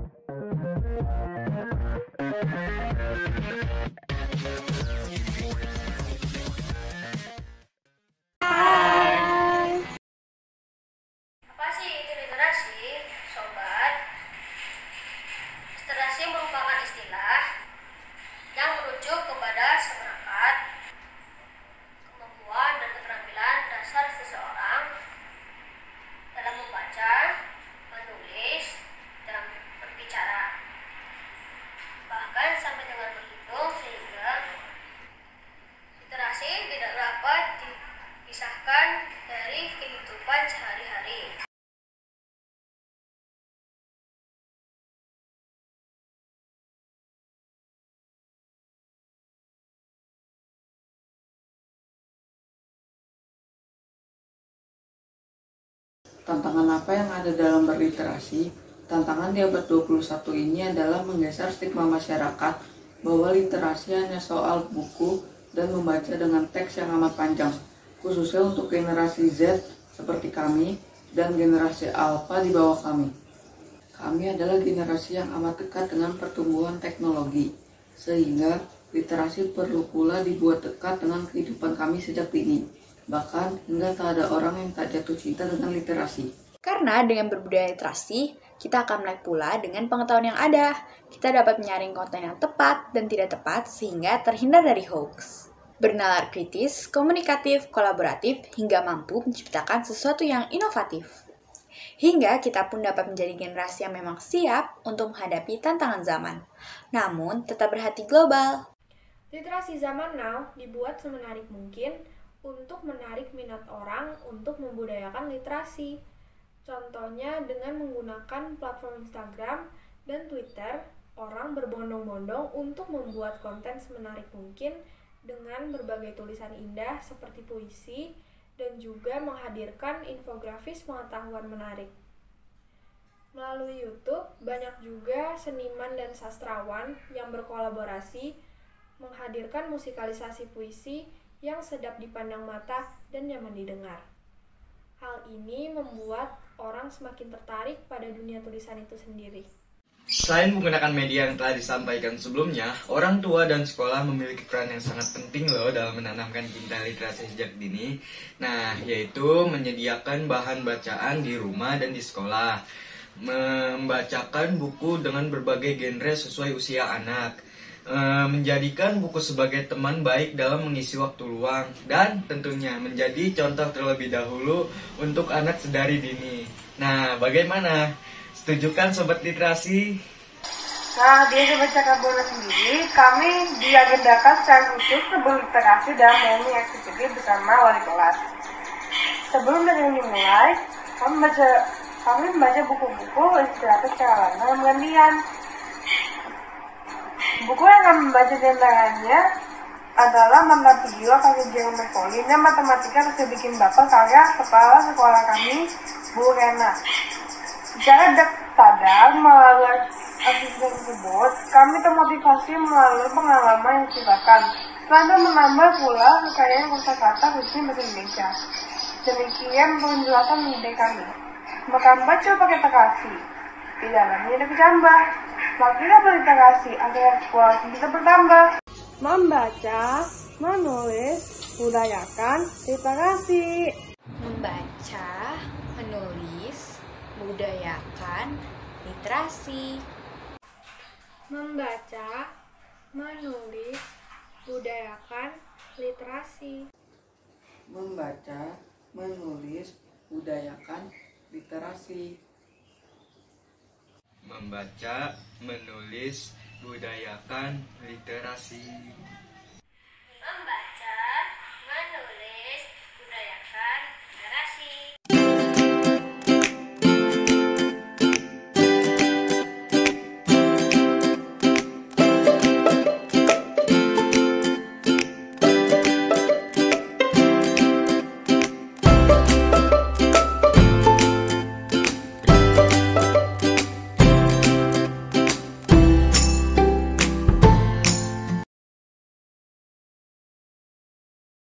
Apa sih itu literasi, sobat? Literasi merupakan istilah yang merujuk kepada seperangkat kemampuan dan keterampilan dasar seseorang dalam membaca, menulis, dan berbicara, bahkan sampai dengan berhitung, sehingga literasi tidak dapat dipisahkan dari kehidupan sehari-hari. Tantangan apa yang ada dalam berliterasi? Tantangan di abad 21 ini adalah menggeser stigma masyarakat bahwa literasi hanya soal buku dan membaca dengan teks yang amat panjang, khususnya untuk generasi Z seperti kami dan generasi Alpha di bawah kami. Kami adalah generasi yang amat dekat dengan pertumbuhan teknologi, sehingga literasi perlu pula dibuat dekat dengan kehidupan kami sejak dini. Bahkan hingga tak ada orang yang tak jatuh cinta dengan literasi. Karena dengan berbudaya literasi, kita akan melek pula dengan pengetahuan yang ada. Kita dapat menyaring konten yang tepat dan tidak tepat sehingga terhindar dari hoax. Bernalar kritis, komunikatif, kolaboratif, hingga mampu menciptakan sesuatu yang inovatif. Hingga kita pun dapat menjadi generasi yang memang siap untuk menghadapi tantangan zaman. Namun, tetap berhati global. Literasi zaman now dibuat semenarik mungkin untuk menarik minat orang untuk membudayakan literasi. Contohnya dengan menggunakan platform Instagram dan Twitter, orang berbondong-bondong untuk membuat konten semenarik mungkin dengan berbagai tulisan indah seperti puisi dan juga menghadirkan infografis pengetahuan menarik. Melalui YouTube, banyak juga seniman dan sastrawan yang berkolaborasi menghadirkan musikalisasi puisi yang sedap dipandang mata dan nyaman didengar. Hal ini membuat orang semakin tertarik pada dunia tulisan itu sendiri. Selain menggunakan media yang telah disampaikan sebelumnya, orang tua dan sekolah memiliki peran yang sangat penting loh dalam menanamkan cinta literasi sejak dini. Nah, yaitu menyediakan bahan bacaan di rumah dan di sekolah, membacakan buku dengan berbagai genre sesuai usia anak, menjadikan buku sebagai teman baik dalam mengisi waktu luang, dan tentunya menjadi contoh terlebih dahulu untuk anak sedari dini. Nah, bagaimana? Setujukan Sobat Literasi? Nah, di Sobat Cakap Bola sendiri, kami diagendakan secara khusus ke berliterasi dalam morning activity bersama wali kelas. Sebelum dari dimulai, kami membaca buku-buku inspiratif secara langsung gantian. Buku yang kami membaca diantaranya adalah Mantan Video karya Jerome Colin dan Matematika Terus Bikin Bapak karya kepala sekolah kami, Bu Rena. Secara sadar melalui aktivitas tersebut, kami termotivasi melalui pengalaman yang diceritakan. Selain itu menambah pula kekayaan kosakata khususnya bahasa Indonesia. Demikian penjelasan ide kami. Maka baca pakai literasi. Di dalamnya ada kecambah. Makin berliterasi agar kualitas kita bertambah. Membaca, menulis, budayakan literasi. Membaca, menulis, budayakan literasi. Membaca, menulis, budayakan literasi. Membaca, menulis, budayakan literasi. Membaca, menulis, budayakan literasi.